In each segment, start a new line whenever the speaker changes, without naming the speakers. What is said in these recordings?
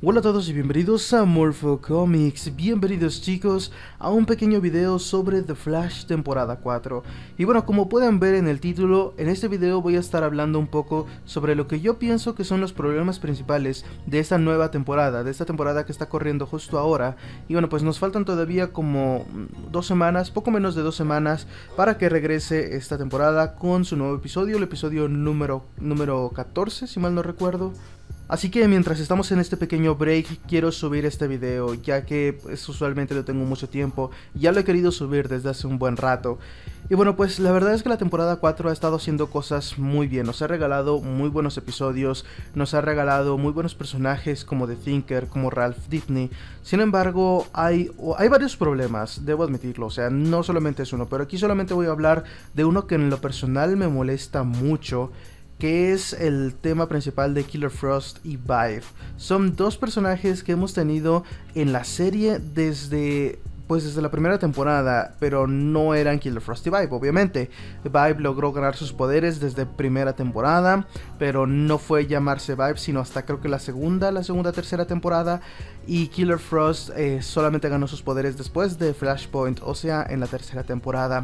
Hola a todos y bienvenidos a Morpho Comics, bienvenidos chicos a un pequeño video sobre The Flash temporada 4. Y bueno, como pueden ver en el título, en este video voy a estar hablando un poco sobre lo que yo pienso que son los problemas principales de esta nueva temporada, de esta temporada que está corriendo justo ahora. Y bueno, pues nos faltan todavía como 2 semanas, poco menos de 2 semanas, para que regrese esta temporada con su nuevo episodio, el episodio número 14, si mal no recuerdo. Así que mientras estamos en este pequeño break, quiero subir este video, ya que pues, usualmente lo tengo mucho tiempo, ya lo he querido subir desde hace un buen rato. Y bueno, pues la verdad es que la temporada 4 ha estado haciendo cosas muy bien, nos ha regalado muy buenos episodios, nos ha regalado muy buenos personajes como The Thinker, como Ralph Dibny. Sin embargo, hay varios problemas, debo admitirlo, o sea, no solamente es uno, pero aquí solamente voy a hablar de uno que en lo personal me molesta mucho, que es el tema principal de Killer Frost y Vibe. Son dos personajes que hemos tenido en la serie desde la primera temporada, pero no eran Killer Frost y Vibe, obviamente. Vibe logró ganar sus poderes desde primera temporada, pero no fue llamarse Vibe sino hasta creo que la segunda, tercera temporada, y Killer Frost solamente ganó sus poderes después de Flashpoint, o sea, en la tercera temporada.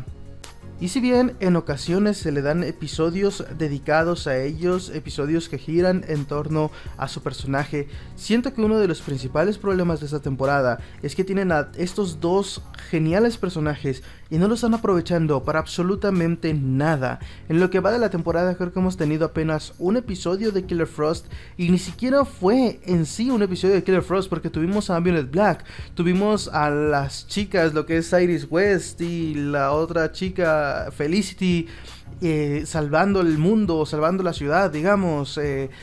Y si bien en ocasiones se le dan episodios dedicados a ellos, episodios que giran en torno a su personaje, siento que uno de los principales problemas de esta temporada es que tienen a estos dos geniales personajes y no los están aprovechando para absolutamente nada. En lo que va de la temporada creo que hemos tenido apenas un episodio de Killer Frost, y ni siquiera fue en sí un episodio de Killer Frost, porque tuvimos a Violet Black, tuvimos a las chicas, lo que es Iris West y la otra chica Felicity, salvando el mundo, salvando la ciudad, digamos,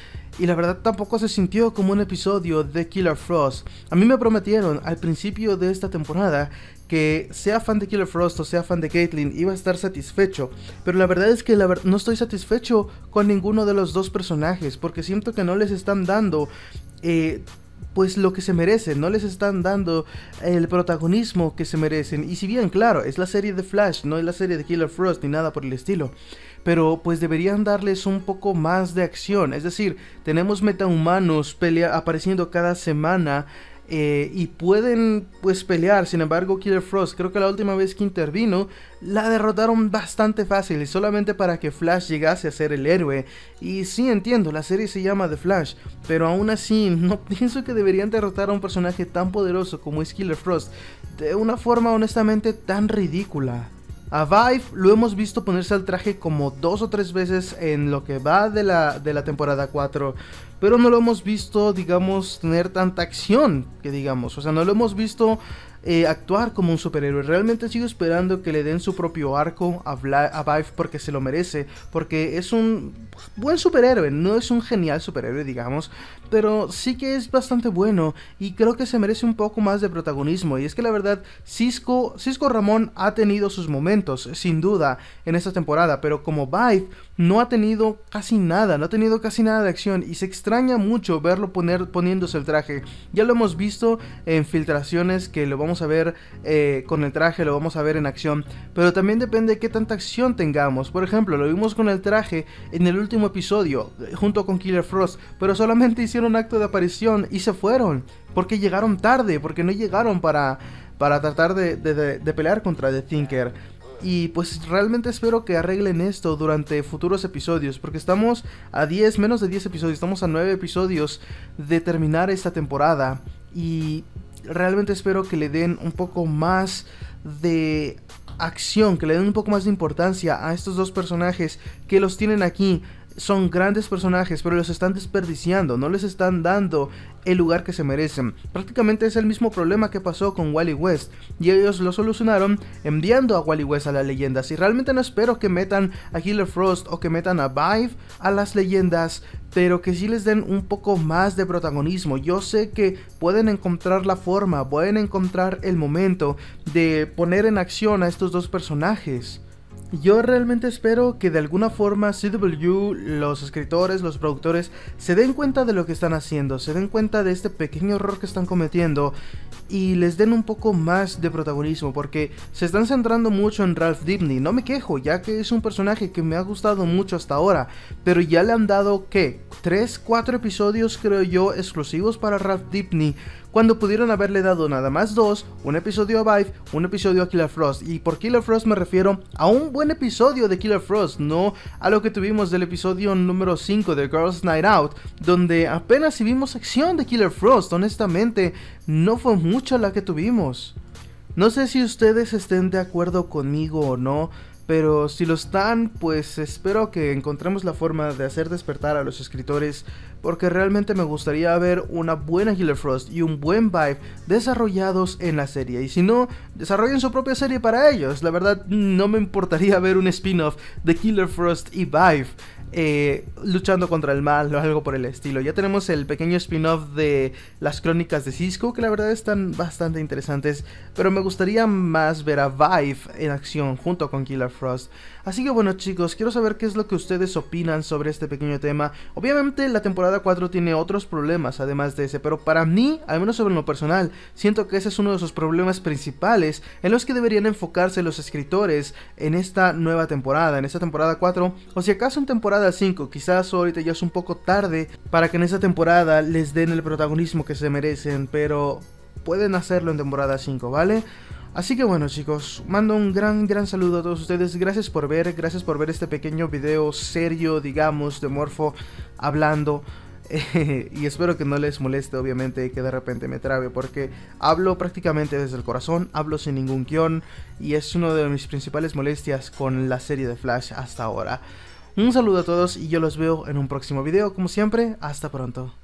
y la verdad tampoco se sintió como un episodio de Killer Frost. A mí me prometieron al principio de esta temporada que sea fan de Killer Frost o sea fan de Caitlyn iba a estar satisfecho, pero la verdad es que no estoy satisfecho con ninguno de los dos personajes, porque siento que no les están dando pues lo que se merecen, no les están dando el protagonismo que se merecen. Y si bien, claro, es la serie de Flash, no es la serie de Killer Frost ni nada por el estilo, pero pues deberían darles un poco más de acción. Es decir, tenemos metahumanos apareciendo cada semana, y pueden pues pelear. Sin embargo, Killer Frost, creo que la última vez que intervino la derrotaron bastante fácil, y solamente para que Flash llegase a ser el héroe. Y sí, entiendo, la serie se llama The Flash, pero aún así no pienso que deberían derrotar a un personaje tan poderoso como es Killer Frost de una forma honestamente tan ridícula. A Vibe lo hemos visto ponerse al traje como 2 o 3 veces en lo que va de la temporada 4, pero no lo hemos visto, digamos, tener tanta acción, que digamos, o sea, no lo hemos visto actuar como un superhéroe. Realmente sigo esperando que le den su propio arco a Vibe, porque se lo merece, porque es un buen superhéroe, no es un genial superhéroe, digamos, pero sí que es bastante bueno y creo que se merece un poco más de protagonismo. Y es que la verdad, Cisco Ramón ha tenido sus momentos, sin duda, en esta temporada, pero como Vibe no ha tenido casi nada, de acción, y se extraña mucho verlo poniéndose el traje. Ya lo hemos visto en filtraciones que lo vamos a ver con el traje, lo vamos a ver en acción, pero también depende de qué tanta acción tengamos. Por ejemplo, lo vimos con el traje en el último episodio junto con Killer Frost, pero solamente hicieron acto de aparición y se fueron porque llegaron tarde, porque no llegaron para tratar de pelear contra The Thinker. Y pues realmente espero que arreglen esto durante futuros episodios, porque estamos a menos de 10 episodios, estamos a 9 episodios de terminar esta temporada, y realmente espero que le den un poco más de acción, que le den un poco más de importancia a estos dos personajes que los tienen aquí. Son grandes personajes, pero los están desperdiciando, no les están dando el lugar que se merecen. Prácticamente es el mismo problema que pasó con Wally West, y ellos lo solucionaron enviando a Wally West a las leyendas. Y realmente no espero que metan a Killer Frost o que metan a Vibe a las leyendas, pero que sí les den un poco más de protagonismo. Yo sé que pueden encontrar la forma, pueden encontrar el momento de poner en acción a estos dos personajes. Yo realmente espero que de alguna forma CW, los escritores, los productores, se den cuenta de lo que están haciendo, se den cuenta de este pequeño error que están cometiendo y les den un poco más de protagonismo, porque se están centrando mucho en Ralph Dibny. No me quejo, ya que es un personaje que me ha gustado mucho hasta ahora, pero ya le han dado, ¿qué? 3, 4 episodios creo yo exclusivos para Ralph Dibny, cuando pudieron haberle dado nada más 2, un episodio a Vive, un episodio a Killer Frost. Y por Killer Frost me refiero a un buen episodio de Killer Frost, no a lo que tuvimos del episodio número 5 de Girls Night Out, donde apenas si vimos acción de Killer Frost. Honestamente, no fue mucha la que tuvimos. No sé si ustedes estén de acuerdo conmigo o no, pero si lo están, pues espero que encontremos la forma de hacer despertar a los escritores, porque realmente me gustaría ver una buena Killer Frost y un buen Vive desarrollados en la serie. Y si no, desarrollen su propia serie para ellos. La verdad, no me importaría ver un spin-off de Killer Frost y Vive luchando contra el mal o algo por el estilo. Ya tenemos el pequeño spin-off de las crónicas de Cisco, que la verdad están bastante interesantes, pero me gustaría más ver a Vive en acción junto con Killer Frost. Así que bueno, chicos, quiero saber qué es lo que ustedes opinan sobre este pequeño tema. Obviamente la temporada 4 tiene otros problemas además de ese, pero para mí, al menos sobre lo personal, siento que ese es uno de sus problemas principales en los que deberían enfocarse los escritores en esta nueva temporada, en esta temporada 4, o si acaso en temporada 5, quizás ahorita ya es un poco tarde para que en esta temporada les den el protagonismo que se merecen, pero pueden hacerlo en temporada 5, ¿vale? Así que bueno, chicos, mando un gran saludo a todos ustedes. Gracias por ver este pequeño video serio, digamos, de Morfo hablando. Y espero que no les moleste, obviamente, que de repente me trabe, porque hablo prácticamente desde el corazón, hablo sin ningún guión, y es una de mis principales molestias con la serie de Flash hasta ahora. Un saludo a todos y yo los veo en un próximo video, como siempre. Hasta pronto.